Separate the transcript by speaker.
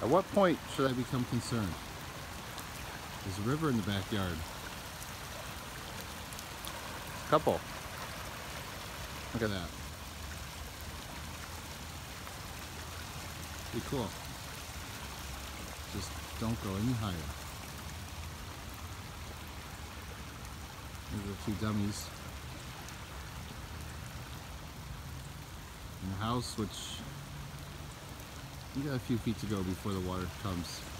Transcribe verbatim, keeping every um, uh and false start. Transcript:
Speaker 1: At what point should I become concerned? There's a river in the backyard. A couple. Look at that. Pretty cool. Just don't go any higher. There's a few dummies. In the house, which you got a few feet to go before the water comes.